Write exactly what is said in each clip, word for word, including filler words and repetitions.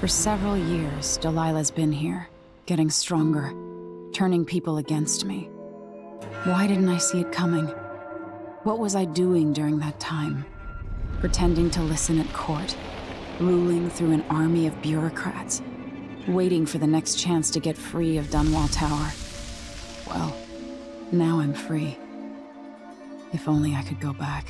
For several years, Delilah's been here, getting stronger, turning people against me. Why didn't I see it coming? What was I doing during that time? Pretending to listen at court, ruling through an army of bureaucrats, waiting for the next chance to get free of Dunwall Tower. Well, now I'm free. If only I could go back.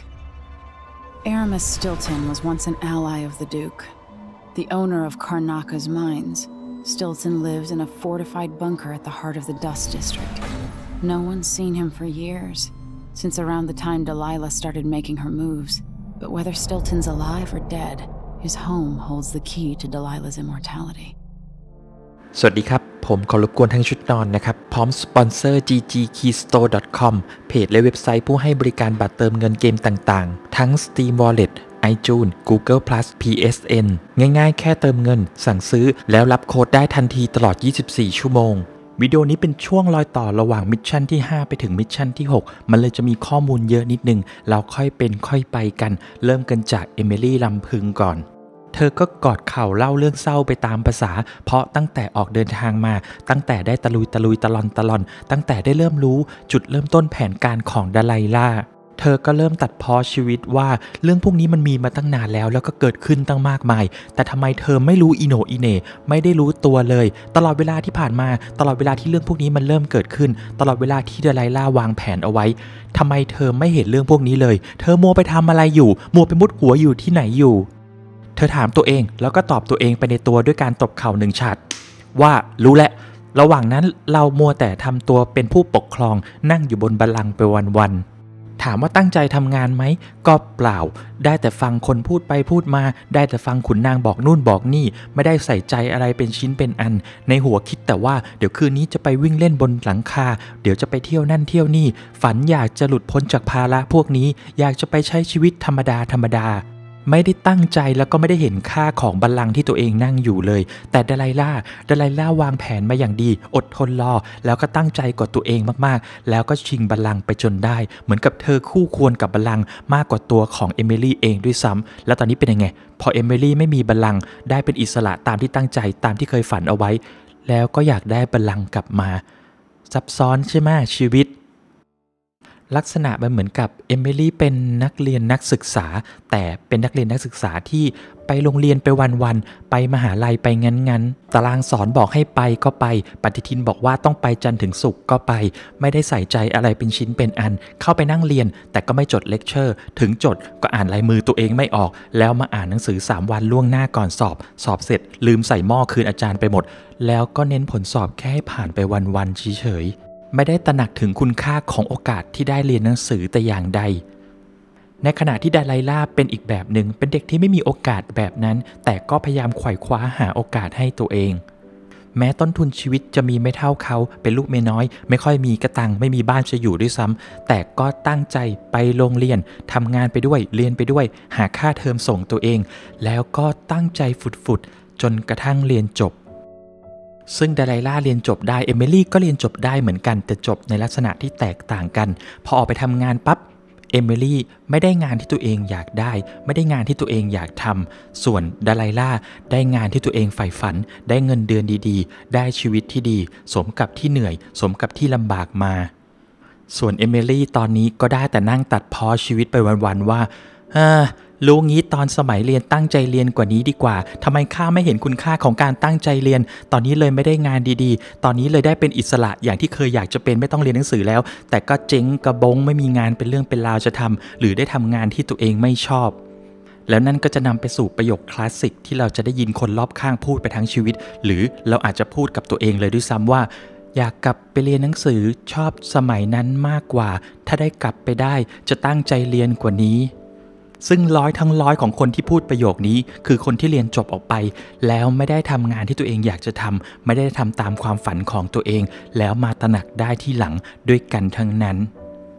Aramis Stilton was once an ally of the Duke. The owner of Karnaka's mines, Stilton lived in a fortified bunker at the heart of the Dust District. No one's seen him for years, since around the time Delilah started making her moves. But whether Stilton's alive or dead, his home holds the key to Delilah's immortality. สวัสดีครับผมขอรบกวนทั้งชุดนอนนะครับพร้อมสปอนเซอร์ จี จี Keystore ดอท คอม เพจและเว็บไซต์ผู้ให้บริการบัตรเติมเงินเกมต่างๆทั้ง Steam Wallet iTunes Google Plus พี เอส เอ็น ง่ายๆแค่เติมเงินสั่งซื้อแล้วรับโค้ดได้ทันทีตลอดยี่สิบสี่ชั่วโมงวิดีโอนี้เป็นช่วงรอยต่อระหว่างมิชชั่นที่ห้าไปถึงมิชชั่นที่หกมันเลยจะมีข้อมูลเยอะนิดนึงเราค่อยเป็นค่อยไปกันเริ่มกันจากเอมิลี่ลำพึงก่อนเธอก็กอดเข่าเล่าเรื่องเศร้าไปตามภาษาเพราะตั้งแต่ออกเดินทางมาตั้งแต่ได้ตะลุยตะลุยตะลอนตะลอนตั้งแต่ได้เริ่มรู้จุดเริ่มต้นแผนการของดาไลล่าเธอก็เริ่มตัดพ้อชีวิตว่าเรื่องพวกนี้มันมีมาตั้งนานแล้วแล้วก็เกิดขึ้นตั้งมากมายแต่ทำไมเธอไม่รู้อีโหนอีเหน่ไม่ได้รู้ตัวเลยตลอดเวลาที่ผ่านมาตลอดเวลาที่เรื่องพวกนี้มันเริ่มเกิดขึ้นตลอดเวลาที่ดาไลล่าวางแผนเอาไว้ทำไมเธอไม่เห็นเรื่องพวกนี้เลยเธอมัวไปทำอะไรอยู่มัวไปมุดหัวอยู่ที่ไหนอยู่เธอถามตัวเองแล้วก็ตอบตัวเองไปในตัวด้วยการตบเข่าหนึ่งฉัดว่ารู้แหละระหว่างนั้นเรามัวแต่ทำตัวเป็นผู้ปกครองนั่งอยู่บนบัลลังก์ไปวันๆถามว่าตั้งใจทำงานไหมก็เปล่าได้แต่ฟังคนพูดไปพูดมาได้แต่ฟังขุนนางบอกนู่นบอกนี่ไม่ได้ใส่ใจอะไรเป็นชิ้นเป็นอันในหัวคิดแต่ว่าเดี๋ยวคืนนี้จะไปวิ่งเล่นบนหลังคาเดี๋ยวจะไปเที่ยวนั่นเที่ยวนี่ฝันอยากจะหลุดพ้นจากภาระพวกนี้อยากจะไปใช้ชีวิตธรรมดาธรรมดาไม่ได้ตั้งใจแล้วก็ไม่ได้เห็นค่าของบัลลังก์ที่ตัวเองนั่งอยู่เลยแต่ดาไลล่าดาไลล่าวางแผนมาอย่างดีอดทนรอแล้วก็ตั้งใจกดตัวเองมากๆแล้วก็ชิงบัลลังก์ไปจนได้เหมือนกับเธอคู่ควรกับบัลลังก์มากกว่าตัวของเอมิลี่เองด้วยซ้ำแล้วตอนนี้เป็นยังไงพอเอมิลี่ไม่มีบัลลังก์ได้เป็นอิสระตามที่ตั้งใจตามที่เคยฝันเอาไว้แล้วก็อยากได้บัลลังก์กลับมาซับซ้อนใช่ไหมชีวิตลักษณะมันเหมือนกับเอมิลี่เป็นนักเรียนนักศึกษาแต่เป็นนักเรียนนักศึกษาที่ไปโรงเรียนไปวันๆไปมหาลัยไปงั้นๆตารางสอนบอกให้ไปก็ไปปฏิทินบอกว่าต้องไปจันทร์ถึงศุกร์ก็ไปไม่ได้ใส่ใจอะไรเป็นชิ้นเป็นอันเข้าไปนั่งเรียนแต่ก็ไม่จดเลคเชอร์ถึงจดก็อ่านลายมือตัวเองไม่ออกแล้วมาอ่านหนังสือสามวันล่วงหน้าก่อนสอบสอบเสร็จลืมใส่หม้อคืนอาจารย์ไปหมดแล้วก็เน้นผลสอบแค่ให้ผ่านไปวันๆเฉยๆไม่ได้ตระหนักถึงคุณค่าของโอกาสที่ได้เรียนหนังสือแต่อย่างใดในขณะที่ดาไลล่าเป็นอีกแบบหนึ่งเป็นเด็กที่ไม่มีโอกาสแบบนั้นแต่ก็พยายามไขว่คว้าหาโอกาสให้ตัวเองแม้ต้นทุนชีวิตจะมีไม่เท่าเขาเป็นลูกเมียน้อยไม่ค่อยมีกระตังไม่มีบ้านจะอยู่ด้วยซ้ำแต่ก็ตั้งใจไปโรงเรียนทำงานไปด้วยเรียนไปด้วยหาค่าเทอมส่งตัวเองแล้วก็ตั้งใจฝุดๆจนกระทั่งเรียนจบซึ่งดาไลล่าเรียนจบได้เอมิลี่ก็เรียนจบได้เหมือนกันแต่จบในลักษณะที่แตกต่างกันพอออกไปทำงานปั๊บเอมิลี่ไม่ได้งานที่ตัวเองอยากได้ไม่ได้งานที่ตัวเองอยากทำส่วนดาไลล่าได้งานที่ตัวเองใฝ่ฝันได้เงินเดือนดีๆได้ชีวิตที่ดีสมกับที่เหนื่อยสมกับที่ลำบากมาส่วนเอมิลี่ตอนนี้ก็ได้แต่นั่งตัดพ้อชีวิตไปวันๆว่าอ่ารู้งี้ตอนสมัยเรียนตั้งใจเรียนกว่านี้ดีกว่าทำไมข้าไม่เห็นคุณค่าของการตั้งใจเรียนตอนนี้เลยไม่ได้งานดีๆตอนนี้เลยได้เป็นอิสระอย่างที่เคยอยากจะเป็นไม่ต้องเรียนหนังสือแล้วแต่ก็เจ๊งกระบงไม่มีงานเป็นเรื่องเป็นราวจะทำหรือได้ทำงานที่ตัวเองไม่ชอบแล้วนั่นก็จะนำไปสู่ประโยคคลาสสิกที่เราจะได้ยินคนรอบข้างพูดไปทั้งชีวิตหรือเราอาจจะพูดกับตัวเองเลยด้วยซ้ำว่าอยากกลับไปเรียนหนังสือชอบสมัยนั้นมากกว่าถ้าได้กลับไปได้จะตั้งใจเรียนกว่านี้ซึ่งร้อยทั้งร้อยของคนที่พูดประโยคนี้คือคนที่เรียนจบออกไปแล้วไม่ได้ทำงานที่ตัวเองอยากจะทำไม่ได้ทำตามความฝันของตัวเองแล้วมาตระหนักได้ที่หลังด้วยกันทั้งนั้น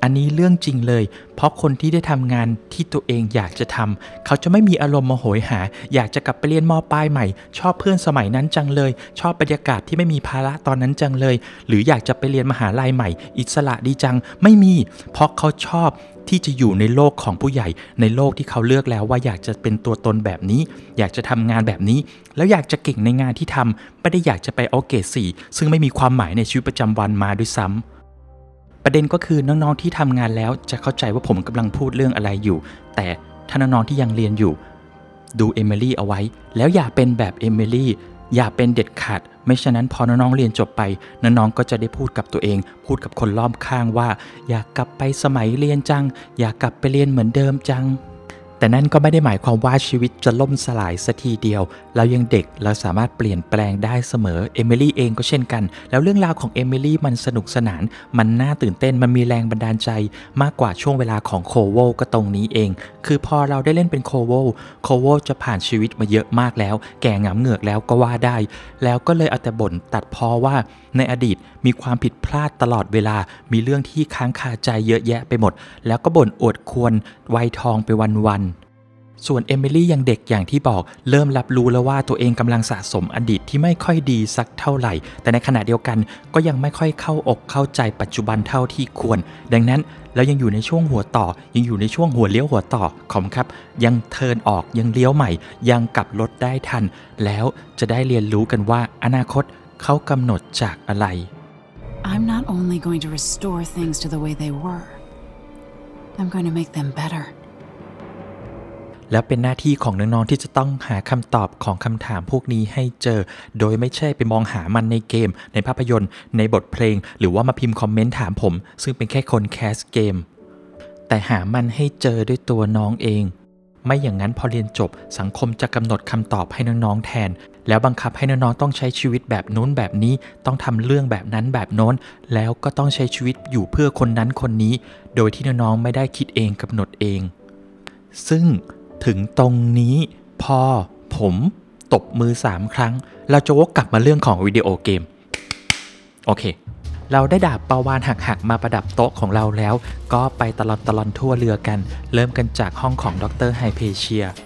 อันนี้เรื่องจริงเลยเพราะคนที่ได้ทำงานที่ตัวเองอยากจะทำเขาจะไม่มีอารมณ์มาโหยหาอยากจะกลับไปเรียนม.ปลายใหม่ชอบเพื่อนสมัยนั้นจังเลยชอบบรรยากาศที่ไม่มีภาระตอนนั้นจังเลยหรืออยากจะไปเรียนมหาลัยใหม่อิสระดีจังไม่มีเพราะเขาชอบที่จะอยู่ในโลกของผู้ใหญ่ในโลกที่เขาเลือกแล้วว่าอยากจะเป็นตัวตนแบบนี้อยากจะทำงานแบบนี้แล้วอยากจะเก่งในงานที่ทำไม่ได้อยากจะไปเอาเกรดสี่ซึ่งไม่มีความหมายในชีวิตประจำวันมาด้วยซ้ำประเด็นก็คือน้องๆที่ทำงานแล้วจะเข้าใจว่าผมกำลังพูดเรื่องอะไรอยู่แต่ถ้าน้องๆที่ยังเรียนอยู่ดูเอมิลี่เอาไว้แล้วอย่าเป็นแบบเอมิลี่อย่าเป็นเด็ดขาดไม่ฉะนั้นพอน้องๆเรียนจบไปน้องๆก็จะได้พูดกับตัวเองพูดกับคนรอบข้างว่าอยากกลับไปสมัยเรียนจังอยากกลับไปเรียนเหมือนเดิมจังแต่นั่นก็ไม่ได้หมายความว่าชีวิตจะล่มสลายสักทีเดียวเรายังเด็กเราสามารถเปลี่ยนแปลงได้เสมอเอมิลี่เองก็เช่นกันแล้วเรื่องราวของเอมิลี่มันสนุกสนานมันน่าตื่นเต้นมันมีแรงบันดาลใจมากกว่าช่วงเวลาของโคโวก็ตรงนี้เองคือพอเราได้เล่นเป็นโคโวโคโวจะผ่านชีวิตมาเยอะมากแล้วแก่หงำเหงือกแล้วก็ว่าได้แล้วก็เลยเอาแต่บ่นตัดพ้อว่าในอดีตมีความผิดพลาดตลอดเวลามีเรื่องที่ค้างคาใจเยอะแยะไปหมดแล้วก็บ่นอวดควรวัยทองไปวันๆส่วนเอมิลี่ยังเด็กอย่างที่บอกเริ่มรับรู้แล้วว่าตัวเองกำลังสะสมอดีตที่ไม่ค่อยดีสักเท่าไหร่แต่ในขณะเดียวกันก็ยังไม่ค่อยเข้าอกเข้าใจปัจจุบันเท่าที่ควรดังนั้นแล้วยังอยู่ในช่วงหัวต่อยังอยู่ในช่วงหัวเลี้ยวหัวต่อขอมครับยังเทิร์นออกยังเลี้ยวใหม่ยังกลับรถได้ทันแล้วจะได้เรียนรู้กันว่าอนาคตเขากำหนดจากอะไร I'm not only going to restore things to the way they were I'm going to make them better แล้วเป็นหน้าที่ของน้องๆที่จะต้องหาคำตอบของคำถามพวกนี้ให้เจอโดยไม่ใช่ไปมองหามันในเกมในภาพยนตร์ในบทเพลงหรือว่ามาพิมพ์คอมเมนต์ถามผมซึ่งเป็นแค่คนแคสเกมแต่หามันให้เจอด้วยตัวน้องเองไม่อย่างนั้นพอเรียนจบสังคมจะกำหนดคำตอบให้น้องๆแทนแล้วบังคับให้น้องๆต้องใช้ชีวิตแบบนู้นแบบนี้ต้องทำเรื่องแบบนั้นแบบโน้นแล้วก็ต้องใช้ชีวิตอยู่เพื่อคนนั้นคนนี้โดยที่น้องๆไม่ได้คิดเองกำหนดเองซึ่งถึงตรงนี้พอผมตบมือสามครั้งเราจะวกกลับมาเรื่องของวิดีโอเกมโอเคเราได้ดาบปาวานหักๆมาประดับโต๊ะของเราแล้วก็ไปตลอดตลอดทั่วเรือกันเริ่มกันจากห้องของดรไฮเพเชีย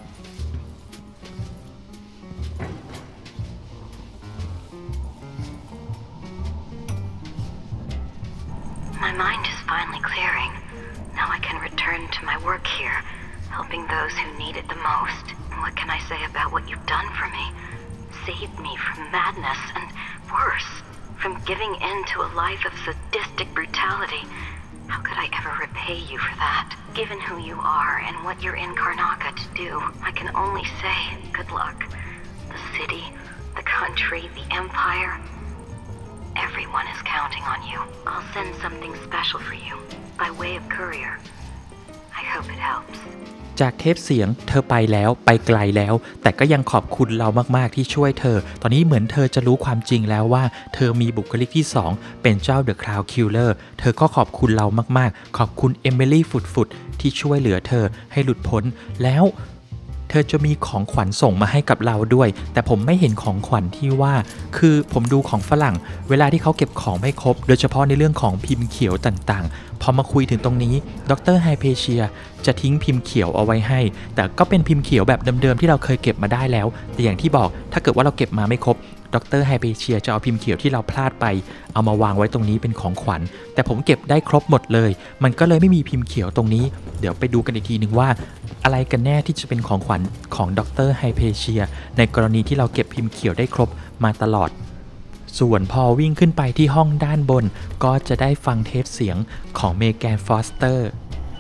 My mind is finally clearing. Now I can return to my work here, helping those who need it the most. What can I say about what you've done for me? Saved me from madness and worse, from giving in to a life of sadistic brutality. How could I ever repay you for that? Given who you are and what you're in Karnaca to do, I can only say good luck. The city, the country, the empire...Everyone is counting on you. I'll send something special for you, by way of courier. I hope it helps. จากเทปเสียงเธอไปแล้วไปไกลแล้วแต่ก็ยังขอบคุณเรามากๆที่ช่วยเธอตอนนี้เหมือนเธอจะรู้ความจริงแล้วว่าเธอมีบุคลิกที่สองเป็นเจ้า The Cloud Killer เธอก็ขอบคุณเรามากๆขอบคุณเอมิลี่ฟุดๆที่ช่วยเหลือเธอให้หลุดพ้นแล้วเธอจะมีของขวัญส่งมาให้กับเราด้วยแต่ผมไม่เห็นของขวัญที่ว่าคือผมดูของฝรั่งเวลาที่เขาเก็บของไม่ครบโดยเฉพาะในเรื่องของพิมพ์เขียวต่างๆพอมาคุยถึงตรงนี้ดรไฮเพเชียจะทิ้งพิมพ์เขียวเอาไว้ให้แต่ก็เป็นพิมพ์เขียวแบบเดิมๆที่เราเคยเก็บมาได้แล้วแต่อย่างที่บอกถ้าเกิดว่าเราเก็บมาไม่ครบดรไฮเพเชียจะเอาพิมพ์เขียวที่เราพลาดไปเอามาวางไว้ตรงนี้เป็นของขวัญแต่ผมเก็บได้ครบหมดเลยมันก็เลยไม่มีพิมพ์เขียวตรงนี้เดี๋ยวไปดูกันอีกทีนึงว่าอะไรกันแน่ที่จะเป็นของขวัญของดรไฮเพเชียในกรณีที่เราเก็บพิมพ์เขียวได้ครบมาตลอดส่วนพอวิ่งขึ้นไปที่ห้องด้านบนก็จะได้ฟังเทปเสียงของเมแกนฟอสเตอร์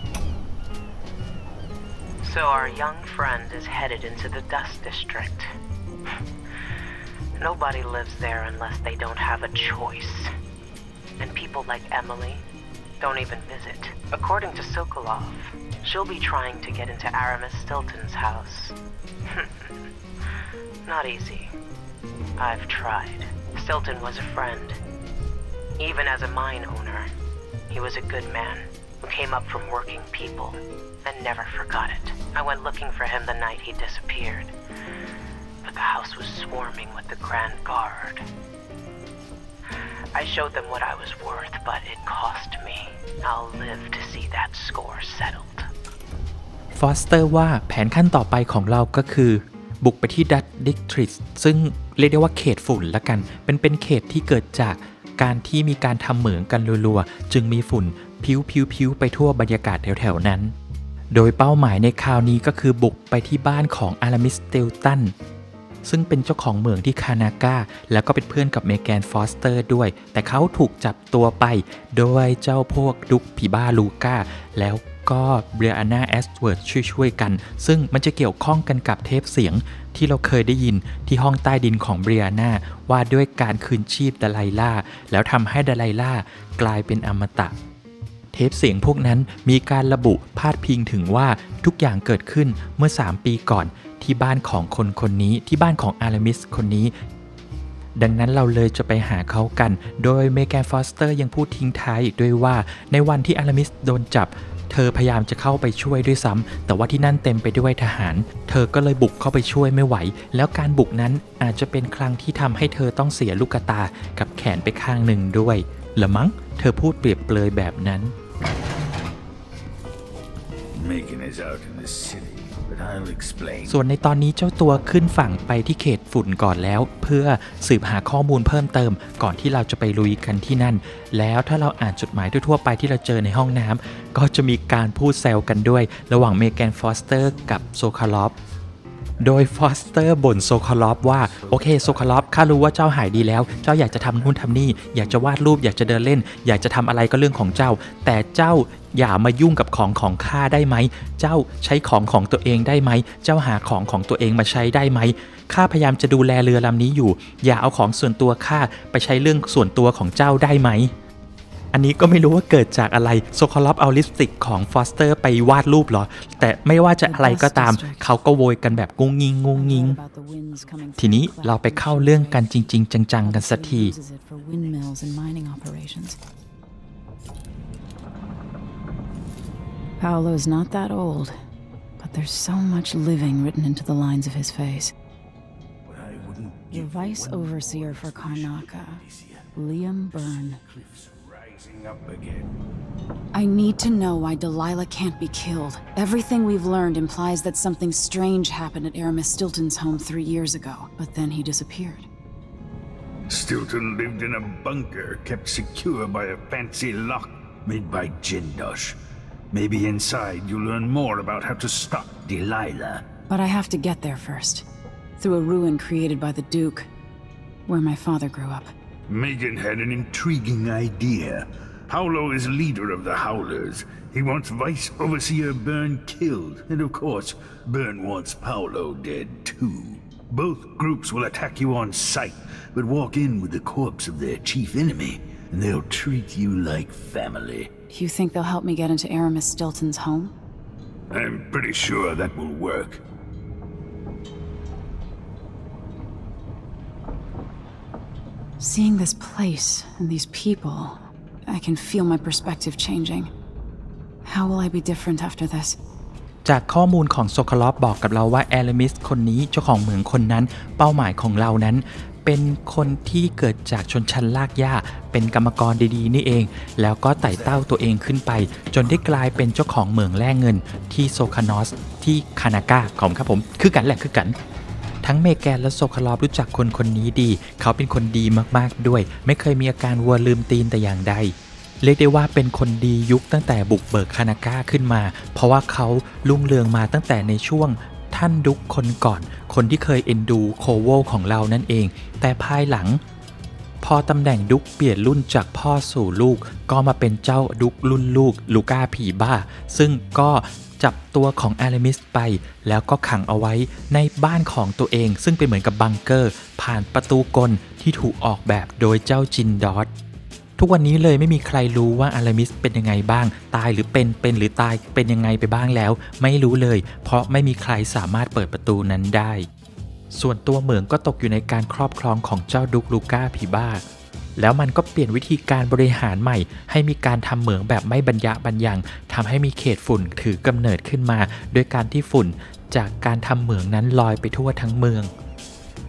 So our young friend is headed into the Dust District. Nobody lives there unless they don't have a choice. And people like Emily don't even visit. According to Sokolov, she'll be trying to get into Aramis Stilton's house. Not easy. I've tried. Stilton was a friend. Even as a mine owner, he was a good man who came up from working people and never forgot it. I went looking for him the night he disappeared.But the house was swarming with the Grand Guard. I showed them what I was worth, but it cost me. I'll live to see that score settled. ฟอสเตอร์ว่าแผนขั้นต่อไปของเราก็คือบุกไปที่ดัตดิกทริสซึ่งเรียกได้ว่าเขตฝุ่นละกันเป็นเป็นเขตที่เกิดจากการที่มีการทำเหมืองกันรัวๆจึงมีฝุ่นพิ้วๆๆไปทั่วบรรยากาศแถวๆนั้นโดยเป้าหมายในคราวนี้ก็คือบุกไปที่บ้านของอารามิสเตลตันซึ่งเป็นเจ้าของเหมืองที่คานาก้าแล้วก็เป็นเพื่อนกับเมแกนฟอสเตอร์ด้วยแต่เขาถูกจับตัวไปโดยเจ้าพวกดุกผีบ้าลูก้าแล้วก็เบรียนาแอสเวิร์ดช่วยๆกันซึ่งมันจะเกี่ยวข้องกันกับเทปเสียงที่เราเคยได้ยินที่ห้องใต้ดินของเบรียนาว่าด้วยการคืนชีพดาไลล่าแล้วทำให้ดาไลล่ากลายเป็นอมตะเทปเสียงพวกนั้นมีการระบุพาดพิงถึงว่าทุกอย่างเกิดขึ้นเมื่อสามปีก่อนที่บ้านของคนคนนี้ที่บ้านของอารามิสคนนี้ดังนั้นเราเลยจะไปหาเขากันโดยเมแกนฟอสเตอร์ยังพูดทิ้งท้ายอีกด้วยว่าในวันที่อารามิสโดนจับเธอพยายามจะเข้าไปช่วยด้วยซ้ำแต่ว่าที่นั่นเต็มไปด้วยทหารเธอก็เลยบุกเข้าไปช่วยไม่ไหวแล้วการบุกนั้นอาจจะเป็นครั้งที่ทำให้เธอต้องเสียลูกตากับแขนไปข้างหนึ่งด้วยละมั้งเธอพูดเปรียบเปรยแบบนั้น Megan is out in the city, but I'll explain. ส่วนในตอนนี้เจ้าตัวขึ้นฝั่งไปที่เขตฝุ่นก่อนแล้วเพื่อสืบหาข้อมูลเพิ่มเติมก่อนที่เราจะไปลุยกันที่นั่นแล้วถ้าเราอ่านจดหมายทั่วๆไปที่เราเจอในห้องน้ำก็จะมีการพูดแซวกันด้วยระหว่างเมแกนฟอสเตอร์กับโซคาลอฟโดยฟอสเตอร์บ่นโซคาลอฟว่าโอเคโซคาลอฟข้ารู้ว่าเจ้าหายดีแล้วเจ้าอยากจะทำนู่นทำนี่อยากจะวาดรูปอยากจะเดินเล่นอยากจะทำอะไรก็เรื่องของเจ้าแต่เจ้าอย่ามายุ่งกับของของข้าได้ไหมเจ้าใช้ของของตัวเองได้ไหมเจ้าหาของของตัวเองมาใช้ได้ไหมข้าพยายามจะดูแลเรือลำนี้อยู่อย่าเอาของส่วนตัวข้าไปใช้เรื่องส่วนตัวของเจ้าได้ไหมอันนี้ก็ไม่รู้ว่าเกิดจากอะไรโซคาลอฟเอาลิปสติกของฟอสเตอร์ไปวาดรูปเหรอแต่ไม่ว่าจะอะไรก็ตามเขาก็โวยกันแบบงุ้งงิงงุ้งงิงทีนี้เราไปเข้าเรื่องกันจริงๆจังๆกันสักที Paolo's not that old, but there's so much living written into the lines of his face. The Vice Overseer for Karnaca, Liam Byrne. I need to know why Delilah can't be killed. Everything we've learned implies that something strange happened at Aramis Stilton's home three years ago, but then he disappeared. Stilton lived in a bunker kept secure by a fancy lock made by Jindosh. Maybe inside you'll learn more about how to stop Delilah. But I have to get there first. Through a ruin created by the Duke, where my father grew up. Megan had an intriguing idea. Paolo is leader of the Howlers. He wants Vice Overseer Byrne killed, and of course, Byrne wants Paolo dead too. Both groups will attack you on sight, but walk in with the corpse of their chief enemy, and they'll treat you like family. You think they'll help me get into Aramis Stilton's home? I'm pretty sure that will work. Seeing this place and these people, I can feel my perspective changing. How will I be different after this? จากข้อมูลของโซคาลอฟบอกกับเราว่าแอลมิสคนนี้เจ้าของเหมืองคนนั้นเป้าหมายของเรานั้นเป็นคนที่เกิดจากชนชั้นลากหญ้าเป็นกรรมกรดีๆนี่เองแล้วก็ไต่เต้าตัวเองขึ้นไปจนได้กลายเป็นเจ้าของเหมืองแร่เงินที่โซคานอสที่คานาก้าของครับผมคือกันแหละคือกันทั้งเมแกนและโซคาลอฟรู้จักคนคนนี้ดีเขาเป็นคนดีมากๆด้วยไม่เคยมีอาการวัวลืมตีนแต่อย่างใดเรียกได้ว่าเป็นคนดียุคตั้งแต่บุกเบิกคานาก้าขึ้นมาเพราะว่าเขารุ่งเรืองมาตั้งแต่ในช่วงท่านดุกคนก่อนคนที่เคยเอ็นดูโคโวของเรานั่นเองแต่ภายหลังพอตำแหน่งดุกเปลี่ยนรุ่นจากพ่อสู่ลูกก็มาเป็นเจ้าดุกรุ่นลูกลูก้าผีบ้าซึ่งก็จับตัวของอารามิสไปแล้วก็ขังเอาไว้ในบ้านของตัวเองซึ่งเป็นเหมือนกับบังเกอร์ผ่านประตูกลที่ถูกออกแบบโดยเจ้าจินดอสทุกวันนี้เลยไม่มีใครรู้ว่าอารามิสเป็นยังไงบ้างตายหรือเป็นเป็นหรือตายเป็นยังไงไปบ้างแล้วไม่รู้เลยเพราะไม่มีใครสามารถเปิดประตูนั้นได้ส่วนตัวเหมืองก็ตกอยู่ในการครอบครองของเจ้าดุกลูก้าผีบ้าแล้วมันก็เปลี่ยนวิธีการบริหารใหม่ให้มีการทำเหมืองแบบไม่บรรยะบรรยังทำให้มีเขตฝุ่นถือกำเนิดขึ้นมาโดยการที่ฝุ่นจากการทำเหมืองนั้นลอยไปทั่วทั้งเมือง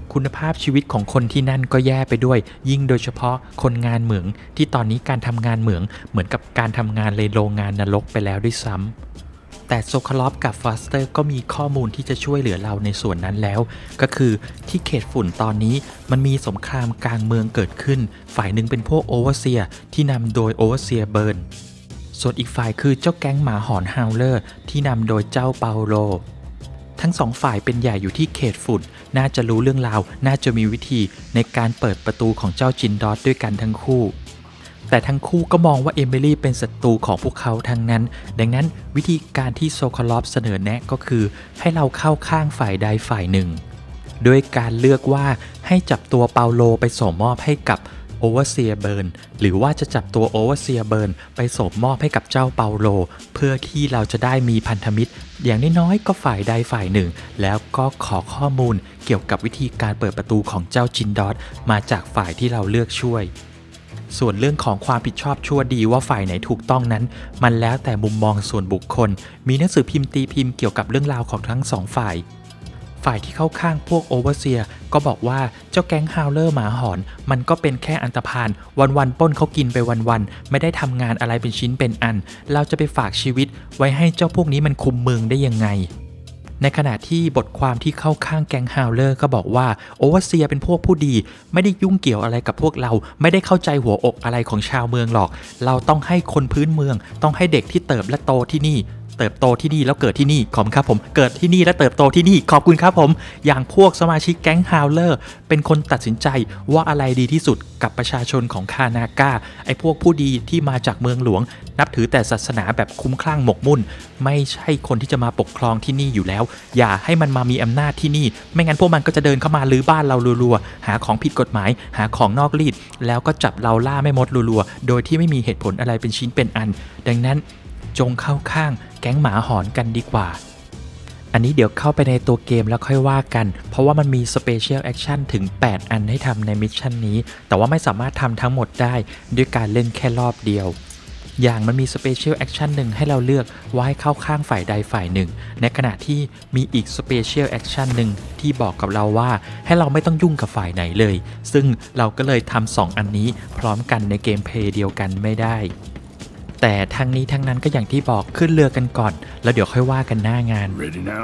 คุณภาพชีวิตของคนที่นั่นก็แย่ไปด้วยยิ่งโดยเฉพาะคนงานเหมืองที่ตอนนี้การทำงานเหมืองเหมือนกับการทำงานในโรงงานนรกไปแล้วด้วยซ้ำแต่โซคาลอฟกับฟอสเตอร์ก็มีข้อมูลที่จะช่วยเหลือเราในส่วนนั้นแล้วก็คือที่เขตฝุ่นตอนนี้มันมีสงครามกลางเมืองเกิดขึ้นฝ่ายหนึ่งเป็นพวกโอเวอร์เซียที่นำโดยโอเวอร์เซียเบิร์นส่วนอีกฝ่ายคือเจ้าแก๊งหมาหอนฮาวเลอร์ที่นำโดยเจ้าเปาโลทั้งสองฝ่ายเป็นใหญ่อยู่ที่เขตฝุ่นน่าจะรู้เรื่องราวน่าจะมีวิธีในการเปิดประตูของเจ้าจินดอสด้วยกันทั้งคู่แต่ทั้งคู่ก็มองว่าเอมิลี่เป็นศัตรูของพวกเขาทั้งนั้นดังนั้นวิธีการที่โซคาลอฟเสนอแนะก็คือให้เราเข้าข้างฝ่ายใดฝ่ายหนึ่งโดยการเลือกว่าให้จับตัวเปาโลไปส่งมอบให้กับโอเวอร์เซียเบิร์นหรือว่าจะจับตัวโอเวอร์เซียเบิร์นไปส่งมอบให้กับเจ้าเปาโลเพื่อที่เราจะได้มีพันธมิตรอย่างน้อยๆก็ฝ่ายใดฝ่ายหนึ่งแล้วก็ขอข้อมูลเกี่ยวกับวิธีการเปิดประตูของเจ้าจินดอสมาจากฝ่ายที่เราเลือกช่วยส่วนเรื่องของความผิดชอบชั่วดีว่าฝ่ายไหนถูกต้องนั้นมันแล้วแต่มุมมองส่วนบุคคลมีหนังสือพิมพ์ตีพิมพ์เกี่ยวกับเรื่องราวของทั้งสองฝ่ายฝ่ายที่เข้าข้างพวกโอเวอร์เซียก็บอกว่าเจ้าแก๊งฮาวเลอร์หมาหอนมันก็เป็นแค่อันธพาลวันๆปล้นเขากินไปวันๆไม่ได้ทำงานอะไรเป็นชิ้นเป็นอันเราจะไปฝากชีวิตไว้ให้เจ้าพวกนี้มันคุมเมืองได้ยังไงในขณะที่บทความที่เข้าข้างแก๊งฮาวเลอร์ก็บอกว่าโอเวอร์เซียเป็นพวกผู้ดีไม่ได้ยุ่งเกี่ยวอะไรกับพวกเราไม่ได้เข้าใจหัวอกอะไรของชาวเมืองหรอกเราต้องให้คนพื้นเมืองต้องให้เด็กที่เติบและโตที่นี่เติบโตที่นี่แล้วเกิดที่นี่ขอบคุณครับผมเกิดที่นี่และเติบโตที่นี่ขอบคุณครับผมอย่างพวกสมาชิกแก๊งฮาวเลอร์เป็นคนตัดสินใจว่าอะไรดีที่สุดกับประชาชนของคานาก้าไอ้พวกผู้ดีที่มาจากเมืองหลวงนับถือแต่ศาสนาแบบคุ้มคลั่งหมกมุ่นไม่ใช่คนที่จะมาปกครองที่นี่อยู่แล้วอย่าให้มันมามีอำนาจที่นี่ไม่งั้นพวกมันก็จะเดินเข้ามาลื้อบ้านเรารัวๆหาของผิดกฎหมายหาของนอกรีดแล้วก็จับเราล่าแม่มดรัวๆโดยที่ไม่มีเหตุผลอะไรเป็นชิ้นเป็นอันดังนั้นจงเข้าข้างแก๊งหมาหอนกันดีกว่าอันนี้เดี๋ยวเข้าไปในตัวเกมแล้วค่อยว่ากันเพราะว่ามันมีสเปเชียลแอคชั่นถึงแปดอันให้ทำในมิชชั่นนี้แต่ว่าไม่สามารถทำทั้งหมดได้ด้วยการเล่นแค่รอบเดียวอย่างมันมีสเปเชียลแอคชั่นหนึ่งให้เราเลือกว่าให้เข้าข้างฝ่ายใดฝ่ายหนึ่งในขณะที่มีอีกสเปเชียลแอคชั่นหนึ่งที่บอกกับเราว่าให้เราไม่ต้องยุ่งกับฝ่ายไหนเลยซึ่งเราก็เลยทำสองอันนี้พร้อมกันในเกมเพลย์เดียวกันไม่ได้แต่ทั้งนี้ทั้งนั้นก็อย่างที่บอกขึ้นเรือกันก่อนแล้วเดี๋ยวค่อยว่ากันหน้างาน Ready now?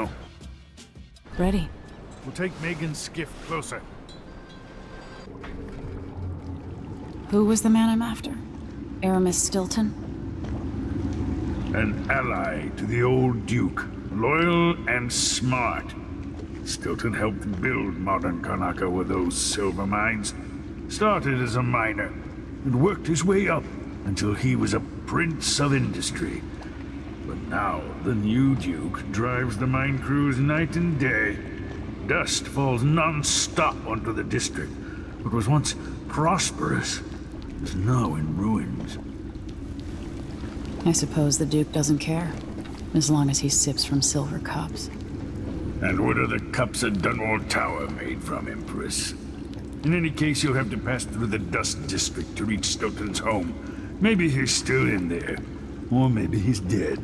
Ready. We'll take Megan's skiff closer. Who was the man I'm after? Aramis Stilton? An ally to the old Duke, loyal and smart. Stilton helped build modern Karnaca with those silver mines. Started as a miner and worked his way up until he was a prince of industry. But now the new Duke drives the mine crews night and day. Dust falls non-stop onto the district. What was once prosperous is now in ruins. I suppose the Duke doesn't care, as long as he sips from silver cups. And what are the cups at Dunwall Tower made from, Empress? In any case, you'll have to pass through the Dust District to reach Stilton's home. Maybe he's still in there, or maybe he's dead.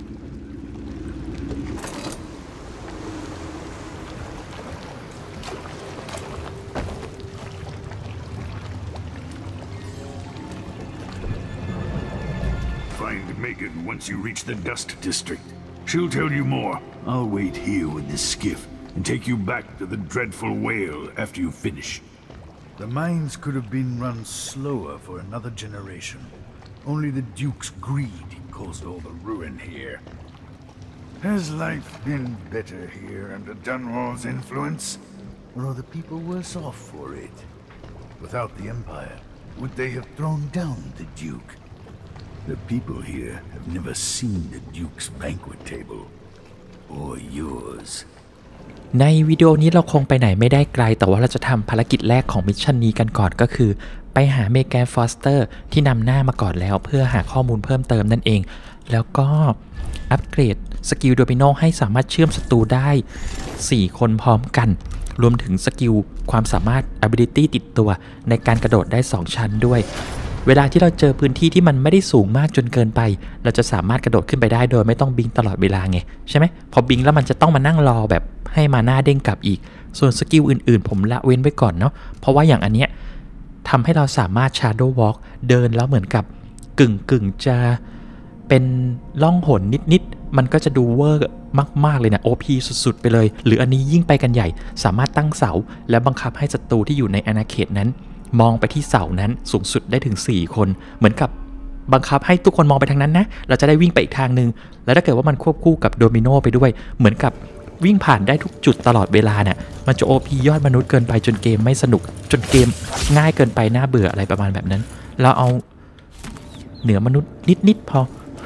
Find Megan once you reach the Dust District. She'll tell you more. I'll wait here with this skiff and take you back to the dreadful whale after you finish. The mines could have been run slower for another generation. Only the Duke's greed caused all the ruin here. Has life been better here under Dunwall's influence? Or are the people worse off for it? Without the Empire, would they have thrown down the Duke? The people here have never seen the Duke's banquet table. Or yours. ในวิดีโอนี้เราคงไปไหนไม่ได้ไกลแต่ว่าเราจะทำภารกิจแรกของมิชชั่นนี้กันก่อนก็คือไปหาเมแกนฟอสเตอร์ที่นำหน้ามาก่อนแล้วเพื่อหาข้อมูลเพิ่มเติมนั่นเองแล้วก็อัปเกรดสกิลโดมิโนให้สามารถเชื่อมศัตรูได้สี่คนพร้อมกันรวมถึงสกิลความสามารถ ability ติดตัวในการกระโดดได้สองชั้นด้วยเวลาที่เราเจอพื้นที่ที่มันไม่ได้สูงมากจนเกินไปเราจะสามารถกระโดดขึ้นไปได้โดยไม่ต้องบิงตลอดเวลาไงใช่ไหมพอบิงแล้วมันจะต้องมานั่งรอแบบให้มาหน้าเด้งกลับอีกส่วนสกิลอื่นๆผมละเว้นไว้ก่อนเนาะเพราะว่าอย่างอันเนี้ยทำให้เราสามารถ Shadow Walk เดินแล้วเหมือนกับกึ่งกึ่งจะเป็นล่องหนนิดๆมันก็จะดูเวอร์มากๆเลยนะ โอ พี สุดๆไปเลยหรืออันนี้ยิ่งไปกันใหญ่สามารถตั้งเสาและบังคับให้ศัตรูที่อยู่ในอาณาเขตนั้นมองไปที่เสานั้นสูงสุดได้ถึงสี่คนเหมือนกับบังคับให้ทุกคนมองไปทางนั้นนะเราจะได้วิ่งไปอีกทางนึงแล้วถ้าเกิดว่ามันควบคู่กับโดมิโนไปด้วยเหมือนกับวิ่งผ่านได้ทุกจุดตลอดเวลาเนี่ยมันจะ โอ พี ยอดมนุษย์เกินไปจนเกมไม่สนุกจนเกมง่ายเกินไปน่าเบื่ออะไรประมาณแบบนั้นเราเอาเหนือมนุษย์นิดๆพอ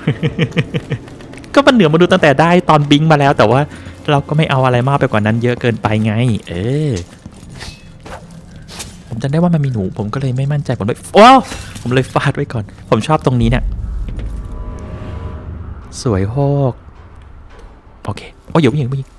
ก็มันเหนือมนุษย์ตั้งแต่ได้ตอนบิงมาแล้วแต่ว่าเราก็ไม่เอาอะไรมากไปกว่านั้นเยอะเกินไปไงเออผมจำได้ว่ามันมีหนูผมก็เลยไม่มั่นใจผมเลยโอ้ผมเลยฟาดไว้ก่อนผมชอบตรงนี้เนี่ยสวยโฮกโอเคโอ้ยอย่าวิ่งอย่าวิ่ง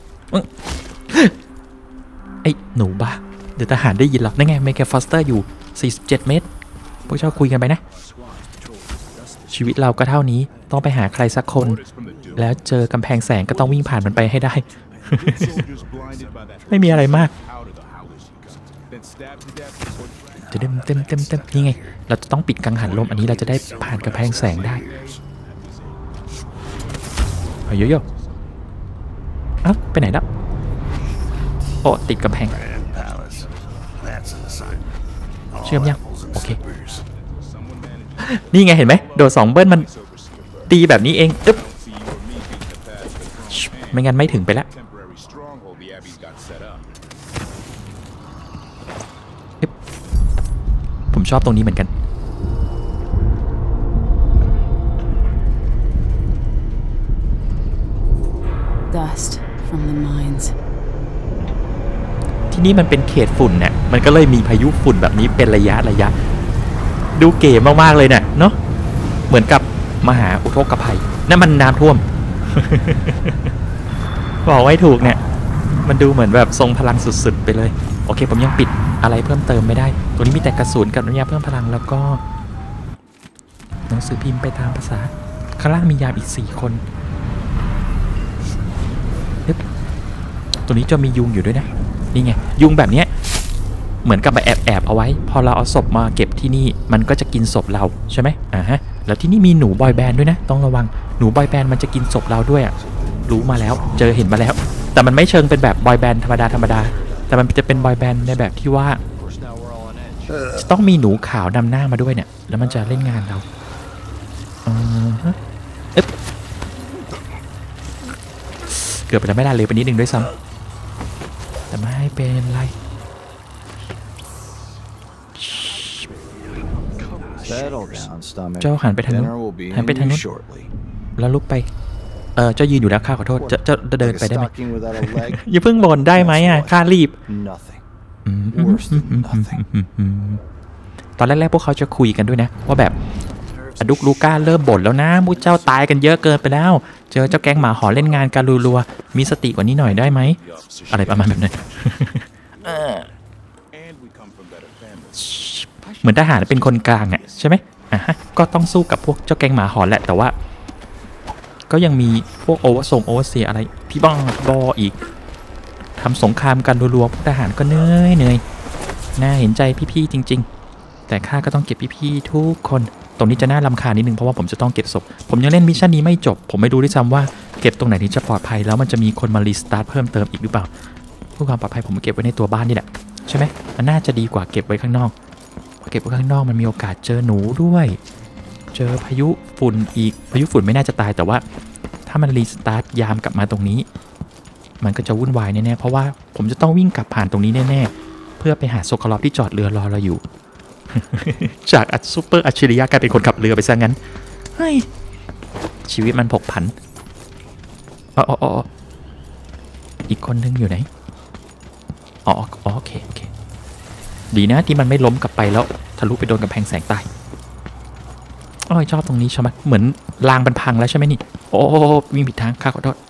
ไอ้หนูบ้าเดี๋ยวทหารได้ยินหรอกนั่นไงเมกาฟอสเตอร์อยู่สี่สิบเจ็ดเมตรพวกเจ้าคุยกันไปนะชีวิตเราก็เท่านี้ต้องไปหาใครสักคนแล้วเจอกำแพงแสงก็ต้องวิ่งผ่านมันไปให้ได้ ไม่มีอะไรมากจะเต็มเต็มเต็มเต็มนี่ไงเราจะต้องปิดกังหันลมอันนี้เราจะได้ผ่านกำแพงแสงได้เฮ้ยโยโย่เอ้าไปไหนแล้วโอ้ติดกำแพงเชื่อมยังโอเคนี่ไงเห็นไหมโดดสองเบิ้ลมันตีแบบนี้เองอึ๊บไม่งั้นไม่ถึงไปแล้วผมชอบตรงนี้เหมือนกัน Dust from the mines. ที่นี่มันเป็นเขตฝุ่นเนี่ยมันก็เลยมีพายุฝุ่นแบบนี้เป็นระยะระยะดูเก๋มากๆเลยเนี่ยเนาะเหมือนกับมหาอุทกภัยนั่นมันน้ำท่วม บอกไว้ถูกเนี่ยมันดูเหมือนแบบทรงพลังสุดๆไปเลยโอเคผมยังปิดอะไรเพิ่มเติมไม่ได้ตัวนี้มีแต่กระสุนกับน้ำยาเพิ่มพลังแล้วก็หนังสือพิมพ์ไปตามภาษาข้างล่างมียามอีกสี่คนตัวนี้จะมียุงอยู่ด้วยนะนี่ไงยุงแบบเนี้ยเหมือนกับมาแอบแอบเอาไว้พอเราเอาศพมาเก็บที่นี่มันก็จะกินศพเราใช่ไหมอ่าฮะแล้วที่นี่มีหนูบอยแบนด์ด้วยนะต้องระวังหนูบอยแบนด์มันจะกินศพเราด้วยอ่ะรู้มาแล้วเจอเห็นมาแล้วแต่มันไม่เชิงเป็นแบบบอยแบนด์ธรรมดาธรรมดาแต่มันจะเป็นบอยแบนด์ในแบบที่ว่าจะต้องมีหนูขาวนำหน้ามาด้วยเนี่ยแล้วมันจะเล่นงานเราอือฮะเอ๊ะเกือบไปแล้วไม่ได้เลยไปนิดนึงด้วยซ้ำแต่ไม่เป็นไรเจ้าหันไปทางนู้นหันไปทางนู้นแล้วลุกไปเออเจ้ายืนอยู่แล้วข้าขอโทษเจ้าเจ้าเดินไปได้ไหมอย่าเพิ่งบ่นได้ไหมอ่ะข้ารีบตอนแรกๆพวกเขาจะคุยกันด้วยนะว่าแบบอดุกลูก้าเริ่มบ่นแล้วนะมูเจ้าตายกันเยอะเกินไปแล้วเจอเจ้าแก๊งหมาหอนเล่นงานกันรัวๆมีสติกว่านี้หน่อยได้ไหมอะไรประมาณแบบนั้นเหมือนทหารเป็นคนกลางอ่ะใช่ไหมอ่ะฮะก็ต้องสู้กับพวกเจ้าแก๊งหมาหอนแหละแต่ว่าก็ยังมีพวกโอเวอร์ส่งโอเวอร์เซียอะไรพี่บ้องบออีกทำสงครามกันรัวๆพวกทหารก็เหนื่อยเหนื่อยน่าเห็นใจพี่ๆจริงๆแต่ข้าก็ต้องเก็บพี่ๆทุกคนตรงนี้จะน่ารำคาญนิดนึงเพราะว่าผมจะต้องเก็บศพผมยังเล่นมิชชั่นนี้ไม่จบผมไม่รู้ด้วยซ้ำว่าเก็บตรงไหนที่จะปลอดภัยแล้วมันจะมีคนมารีสตาร์ทเพิ่มเติมอีกหรือเปล่าเพื่อความปลอดภัยผมเก็บไว้ในตัวบ้านนี่แหละใช่ไหมมันน่าจะดีกว่าเก็บไว้ข้างนอกเก็บไว้ข้างนอกมันมีโอกาสเจอหนูด้วยเจอพายุฝุ่นอีกพายุฝุ่นไม่น่าจะตายแต่ว่าถ้ามันรีสตาร์ทยามกลับมาตรงนี้มันก็จะวุ่นวายแน่ๆเพราะว่าผมจะต้องวิ่งกลับผ่านตรงนี้แน่ๆเพื่อไปหาโซคาลอฟที่จอดเรือรอเราอยู่ จากอัจซูเปอร์อัจฉริยะกลายเป็นคนขับเรือไปซะงั้นเฮ้ยชีวิตมันผกผันอ๋ออ๋ออีกคนนึงอยู่ไหนอ๋อโอเคโอเคดีนะที่มันไม่ล้มกลับไปแล้วทะลุไปโดนกำแพงแสงตายอ๋อชอบตรงนี้ใช่ไหมเหมือนรางมันพังแล้วใช่ไหมนี่โอ้วิ่งผิดทางข้าขอโทษ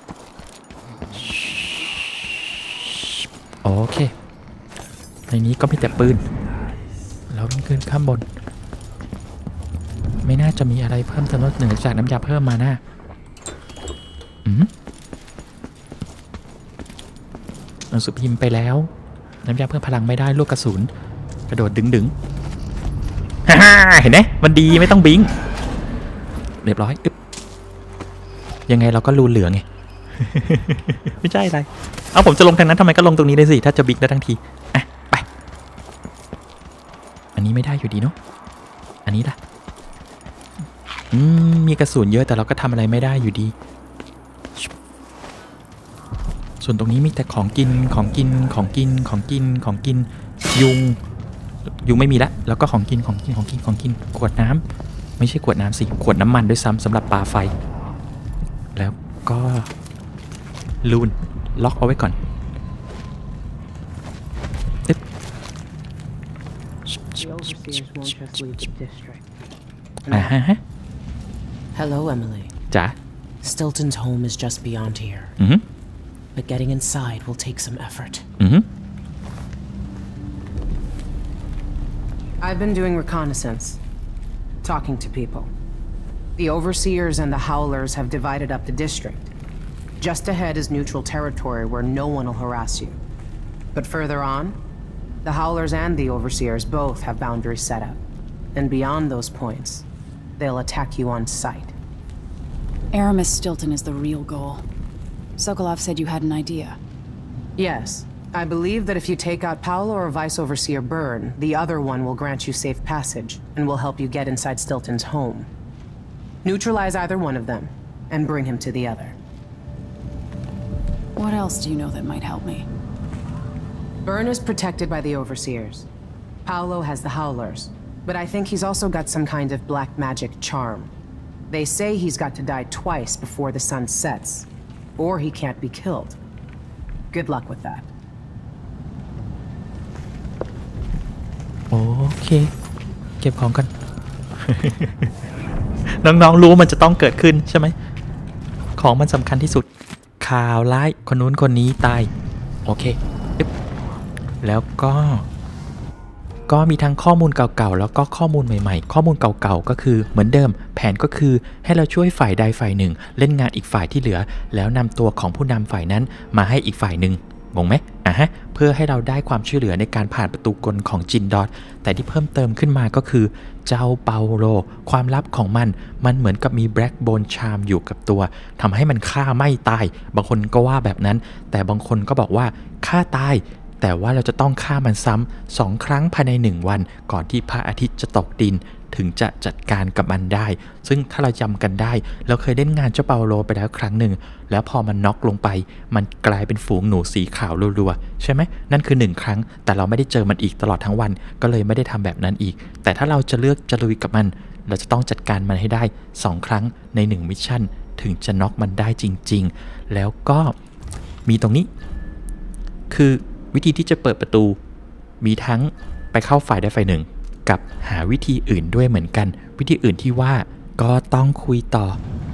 โอเคในนี้ก็มีแต่ปืนเราวิ่งขึ้นข้างบนไม่น่าจะมีอะไรเพิ่มเติมนอกเหนือจากน้ำยาเพิ่มมานะอืมหนังสือพิมพ์ไปแล้วน้ำยาเพิ่มพลังไม่ได้ลูกกระสุนกระโดดดึงดึงฮ่าเห็นไหมมันดีไม่ต้องบิงเรียบร้อยอึ๊บยังไงเราก็รูเหลืองไง ไม่ใช่อะไรเอาผมจะลงทางนั้นทำไมก็ลงตรงนี้เลยสิถ้าจะบิงได้ทั้งทีอ่ะไปอันนี้ไม่ได้อยู่ดีเนาะอันนี้ล่ะอืมมีกระสุนเยอะแต่เราก็ทำอะไรไม่ได้อยู่ดีส่วนตรงนี้มีแต่ของกินของกินของกินของกินของกินยุงยุงไม่มีละแล้วก็ของกินของกินของกินของกินขวดน้ำไม่ใช่ขวดน้ำสิขวดน้ำมันด้วยซ้ำสำหรับปาไฟแล้วก็ลูนล็อกเอาไว้ก่อนตึ๊บอ่าฮะ Hello, Emily. จ๋า Stilton's home is just beyond here. อือฮึ But getting inside will take some effort. อือฮึ I've been doing reconnaissance, talking to people. The Overseers and the Howlers have divided up the district. Just ahead is neutral territory where no one will harass you. But further on, the Howlers and the Overseers both have boundaries set up. And beyond those points, they'll attack you on sight. Aramis Stilton is the real goal. Sokolov said you had an idea. Yes. I believe that if you take out Paolo or Vice Overseer Byrne, the other one will grant you safe passage, and will help you get inside Stilton's home. Neutralize either one of them, and bring him to the other. What else do you know that might help me? Byrne is protected by the Overseers. Paolo has the Howlers, but I think he's also got some kind of black magic charm. They say he's got to die twice before the sun sets, or he can't be killed. Good luck with that. โอเคเก็บของกัน น้องๆรู้มันจะต้องเกิดขึ้นใช่ไหมของมันสำคัญที่สุดข่าวร้ายคนนู้นคนนี้ตายโอเคแล้วก็ก็มีทั้งข้อมูลเก่าๆแล้วก็ข้อมูลใหม่ๆข้อมูลเก่าๆก็คือเหมือนเดิมแผนก็คือให้เราช่วยฝ่ายใดฝ่ายหนึ่งเล่นงานอีกฝ่ายที่เหลือแล้วนำตัวของผู้นำฝ่ายนั้นมาให้อีกฝ่ายหนึ่งงงไหมอ่ะฮะเพื่อให้เราได้ความช่วยเหลือในการผ่านประตูกลของจินดอทแต่ที่เพิ่มเติมขึ้นมาก็คือเจ้าเปาโลความลับของมันมันเหมือนกับมีแบล็กโบนชาร์มอยู่กับตัวทำให้มันฆ่าไม่ตายบางคนก็ว่าแบบนั้นแต่บางคนก็บอกว่าฆ่าตายแต่ว่าเราจะต้องฆ่ามันซ้ำสองครั้งภายในหนึ่งวันก่อนที่พระอาทิตย์จะตกดินถึงจะจัดการกับมันได้ซึ่งถ้าเราจำกันได้เราเคยเล่นงานเจ้าเปาโลไปแล้วครั้งหนึ่งแล้วพอมันน็อกลงไปมันกลายเป็นฝูงหนูสีขาวรัวๆใช่ไหมนั่นคือหนึ่งครั้งแต่เราไม่ได้เจอมันอีกตลอดทั้งวันก็เลยไม่ได้ทำแบบนั้นอีกแต่ถ้าเราจะเลือกจะลุยกับมันเราจะต้องจัดการมันให้ได้สองครั้งในหนึ่งมิชชั่นถึงจะน็อกมันได้จริงๆแล้วก็มีตรงนี้คือวิธีที่จะเปิดประตูมีทั้งไปเข้าฝ่ายใดฝ่ายหนึ่งกับหาวิธีอื่นด้วยเหมือนกันวิธีอื่นที่ว่าก็ต้องคุยต่อ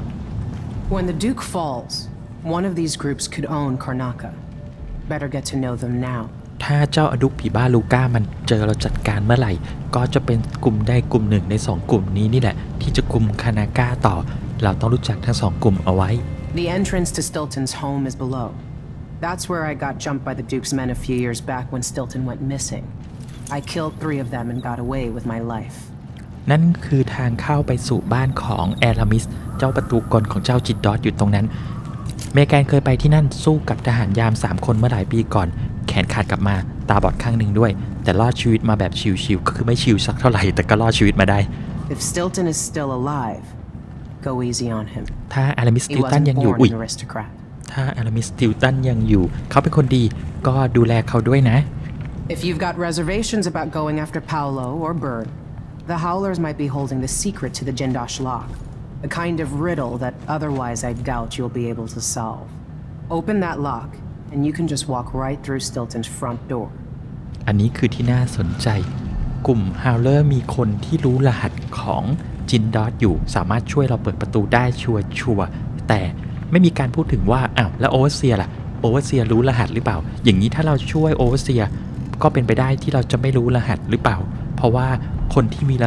When the Duke falls, one of these groups could own Karnaca. Better get to know them now. ถ้าเจ้าอดุกผีบ้าลูก้ามันเจอเราจัดการเมื่อไหร่ก็จะเป็นกลุ่มใดกลุ่มหนึ่งในสองกลุ่มนี้นี่แหละที่จะกุมคานาก้าต่อเราต้องรู้จักทั้งสองกลุ่มเอาไว้ The entrance to Stilton's home is below. That's where I got jumped by the Duke's men a few years back when Stilton went missing. I killed three of them and got away with my life. นั่นคือทางเข้าไปสู่บ้านของแอรามิสเจ้าประตูกลของเจ้าจินดอทอยู่ตรงนั้นเมแกนเคยไปที่นั่นสู้กับทหารยามสามคนเมื่อหลายปีก่อนแขนขาดกลับมาตาบอดข้างหนึ่งด้วยแต่รอดชีวิตมาแบบชิวๆก็คือไม่ชิวสักเท่าไหร่แต่ก็รอดชีวิตมาได้ If Stilton is still alive, go easy on him. ถ้าแอรามิสสติลตันยังอยู่อุ๊ยถ้าแอรามิสสติลตันยังอยู่เขาเป็นคนดีก็ดูแลเขาด้วยนะ If you've got reservations about going after Paolo or Byrne, the Howlers might be holding the secret to the Jindosh lock, a kind of riddle that otherwise I doubt you'll be able to solve. Open that lock, and you can just walk right through Stilton's front door. อันนี้คือที่น่าสนใจกลุ่ม Howler มีคนที่รู้รหัสของจินดอทอยู่สามารถช่วยเราเปิดประตูได้ชัวร์ๆแต่ไม่มีการพูดถึงว่าอ้าวแล้วโอเวอร์เซียล่ะโอเวอร์เซียรู้รหัสหรือเปล่าอย่างนี้ถ้าเราช่วยโอเวอร์เซียก็เป็นไปได้ที่เราจะไม่รู้รหัสหรือเปล่าเพราะว่าคนที่มีรหัส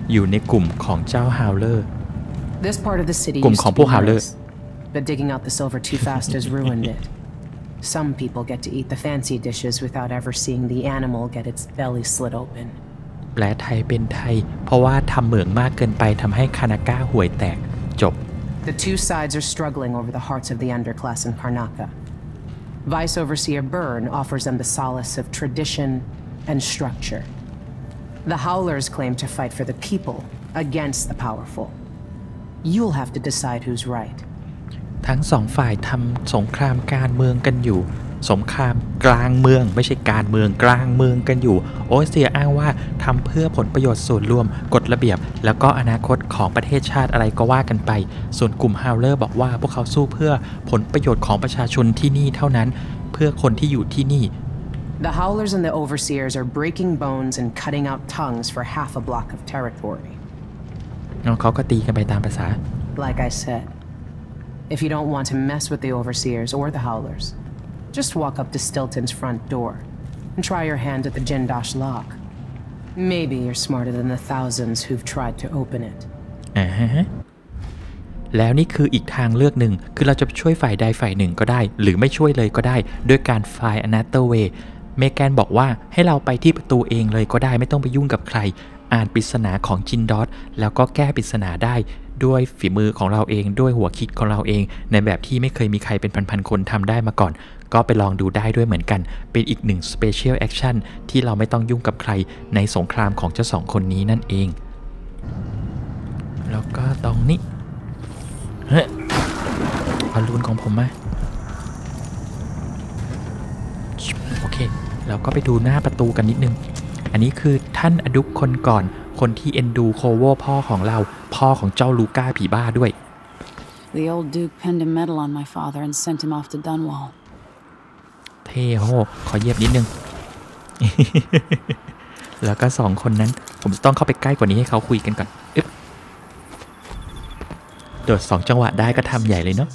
อยู่ในกลุ่มของเจ้าฮาวเลอร์ This part of the city กลุ่ม used ของ to พวก be ฮาวเลอร์ nice, but digging out the silver too fast has ruined it. Some people get to eat the fancy dishes without ever seeing the animal get its belly slit open. แปลไทยเป็นไทยเพราะว่าทำเหมืองมากเกินไปทำให้คานาก้าห่วยแตกจบ The two sides are struggling over the hearts of the underclass in Karnaca. Vice Overseer Byrne offers them the solace of tradition and structure. The Howlers claim to fight for the people against the powerful. You'll have to decide who's right. ทั้งสองฝ่ายทำสงครามการเมืองกันอยู่สงครามกลางเมืองไม่ใช่การเมืองกลางเมืองกันอยู่โอเวอร์เซียอ้างว่าทำเพื่อผลประโยชน์ส่วนรวมกฎระเบียบแล้วก็อนาคตของประเทศชาติอะไรก็ว่ากันไปส่วนกลุ่มฮาวเลอร์บอกว่าพวกเขาสู้เพื่อผลประโยชน์ของประชาชนที่นี่เท่านั้นเพื่อคนที่อยู่ที่นี่ The Howlers and the Overseers are breaking bones and cutting out tongues for half a block of territory. เขาก็ตีกันไปตามภาษา Like I said, if you don't want to mess with the Overseers or the Howlers, just walk up to Stilton's front door and try your hand at the Jindosh lock. Maybe you're smarter than the thousands who've tried to open it. อ่าฮะแล้วนี่คืออีกทางเลือกหนึ่งคือเราจะช่วยฝ่ายใดฝ่ายหนึ่งก็ได้หรือไม่ช่วยเลยก็ได้ด้วยการ find another way เมแกนบอกว่าให้เราไปที่ประตูเองเลยก็ได้ไม่ต้องไปยุ่งกับใครอ่านปริศนาของจินดอสแล้วก็แก้ปริศนาได้ด้วยฝีมือของเราเองด้วยหัวคิดของเราเองในแบบที่ไม่เคยมีใครเป็นพันๆคนทำได้มาก่อนก็ไปลองดูได้ด้วยเหมือนกันเป็นอีกหนึ่ง special action ที่เราไม่ต้องยุ่งกับใครในสงครามของเจ้าสองคนนี้นั่นเองแล้วก็ตรงนี้เฮ้ยบอลลูนของผมมาโอเคเราก็ไปดูหน้าประตูกันนิดนึงอันนี้คือท่านอดุกคนก่อนคนที่เอ็นดูโคโวพ่อของเราพ่อของเจ้าลูก้าผีบ้าด้วย The old Duke pinned a medal on my father and sent him off to Dunwall. เท่โหขอเย็บนิดนึง แล้วก็สองคนนั้นผมจะต้องเข้าไปใกล้กว่านี้ให้เขาคุยกันก่อนอึ๊บโดดสองจังหวะได้ก็ทำใหญ่เลยเนาะ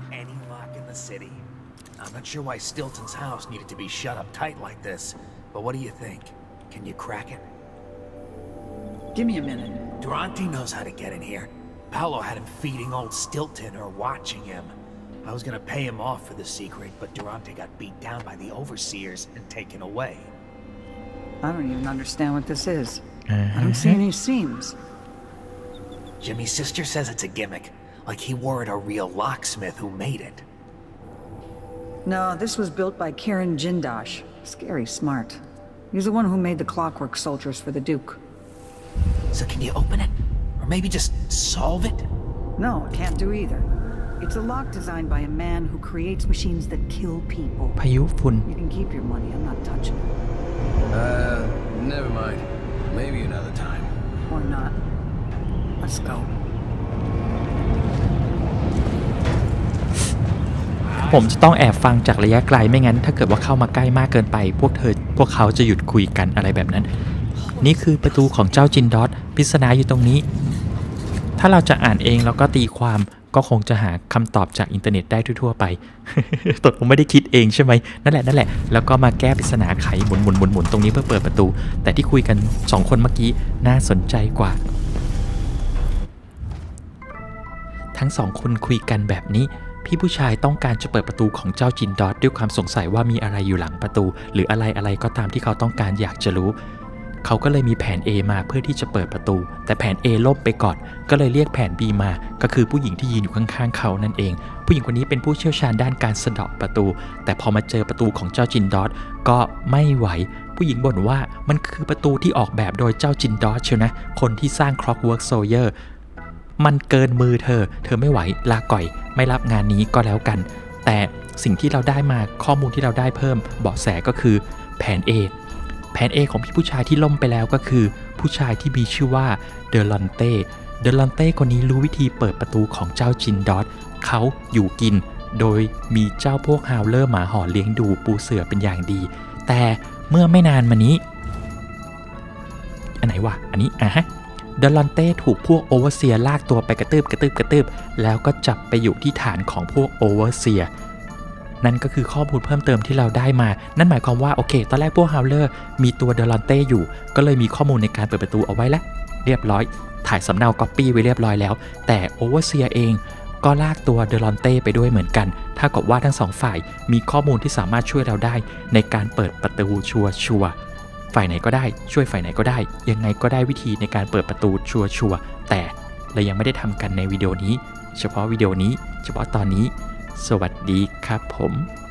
I'm not sure why Stilton's house needed to be shut up tight like this, but what do you think? Can you crack it? Give me a minute. Durante knows how to get in here. Paolo had him feeding old Stilton or watching him. I was gonna pay him off for the secret, but Durante got beat down by the Overseers and taken away. I don't even understand what this is. Uh-huh. I don't see any seams. Jimmy's sister says it's a gimmick, like he wore it a real locksmith who made it. No, this was built by Kieran Jindosh. Scary smart. He's the one who made the clockwork soldiers for the Duke. So can you open it? Or maybe just solve it? No, I can't do either. It's a lock designed by a man who creates machines that kill people. พายุฝุ่น You can keep your money, I'm not touching it. Uh, never mind. Maybe another time. Or not. Let's go. ผมจะต้องแอบฟังจากระยะไกลไม่งั้นถ้าเกิดว่าเข้ามาใกล้มากเกินไปพวกเธอพวกเขาจะหยุดคุยกันอะไรแบบนั้นนี่คือประตูของเจ้าจินดอสปริศนาอยู่ตรงนี้ถ้าเราจะอ่านเองแล้วก็ตีความก็คงจะหาคำตอบจากอินเทอร์เน็ตได้ทั่วๆไป ตดผมไม่ได้คิดเองใช่ไหมนั่นแหละนั่นแหละแล้วก็มาแก้ปริศนาไขหมุนหมุนหมุนหมุนตรงนี้เพื่อเปิดประตูแต่ที่คุยกันสองคนเมื่อกี้น่าสนใจกว่าทั้งสองคนคุยกันแบบนี้พี่ผู้ชายต้องการจะเปิดประตูของเจ้าจินดอสด้วยความสงสัยว่ามีอะไรอยู่หลังประตูหรืออะไรอะไรก็ตามที่เขาต้องการอยากจะรู้เขาก็เลยมีแผน A มาเพื่อที่จะเปิดประตูแต่แผน A ล่มไปก่อนก็เลยเรียกแผน B มาก็คือผู้หญิงที่ยืนอยู่ข้างๆเขานั่นเองผู้หญิงคนนี้เป็นผู้เชี่ยวชาญด้านการสะเดาะประตูแต่พอมาเจอประตูของเจ้าจินดอสก็ไม่ไหวผู้หญิงบ่นว่ามันคือประตูที่ออกแบบโดยเจ้าจินดอสเชียวนะคนที่สร้าง Clockwork Soldierมันเกินมือเธอเธอไม่ไหวลาก่อยไม่รับงานนี้ก็แล้วกันแต่สิ่งที่เราได้มาข้อมูลที่เราได้เพิ่มเบาะแสก็คือแผน A แผน A ของพี่ผู้ชายที่ล่มไปแล้วก็คือผู้ชายที่มีชื่อว่าเดลอนเต้เดลอนเต้คนนี้รู้วิธีเปิดประตูของเจ้าจินดอสเขาอยู่กินโดยมีเจ้าพวกฮาวเลอร์หมาหอนเลี้ยงดูปูเสือเป็นอย่างดีแต่เมื่อไม่นานมานี้อันไหนวะอันนี้อ่ะฮะเดลอนเต้ถูกพวกโอเวอร์เซียลากตัวไปกระตืบกระตืบกระตืบแล้วก็จับไปอยู่ที่ฐานของพวกโอเวอร์เซียนั่นก็คือข้อมูลเพิ่มเติมที่เราได้มานั่นหมายความว่าโอเคตอนแรกพวกฮาวเลอร์มีตัวเดลอนเต้อยู่ก็เลยมีข้อมูลในการเปิดประตูเอาไว้แล้วเรียบร้อยถ่ายสำเนาก๊อปปี้ไว้เรียบร้อยแล้วแต่โอเวอร์เซียเองก็ลากตัวเดลอนเต้ไปด้วยเหมือนกันถ้ากับว่าทั้งสองฝ่ายมีข้อมูลที่สามารถช่วยเราได้ในการเปิดประตูชัวชัวฝ่ายไหนก็ได้ช่วยฝ่ายไหนก็ได้ยังไงก็ได้วิธีในการเปิดประตูชัวชัวแต่เรายังไม่ได้ทำกันในวิดีโอนี้เฉพาะวิดีโอนี้เฉพาะตอนนี้สวัสดีครับผม